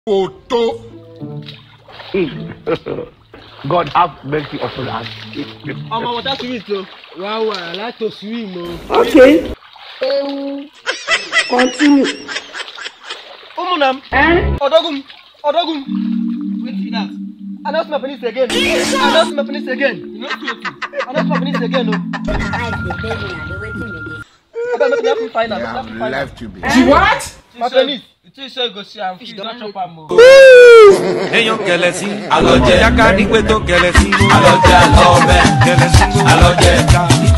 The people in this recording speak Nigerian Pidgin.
Photo. God have mercy upon us. Mama, what that's sweet though. Wow, I like to swim. Okay. Continue. Umunam. Odogum. Wait for that. I lost my penis again. I lost my penis again. You know I lost my penis again. No. Left you be. What? My penis. You say go see am. Fish don't chop am. Eyan kelesi, aloje yaka ni pe to kelesi, aloje alobe, kelesi aloje.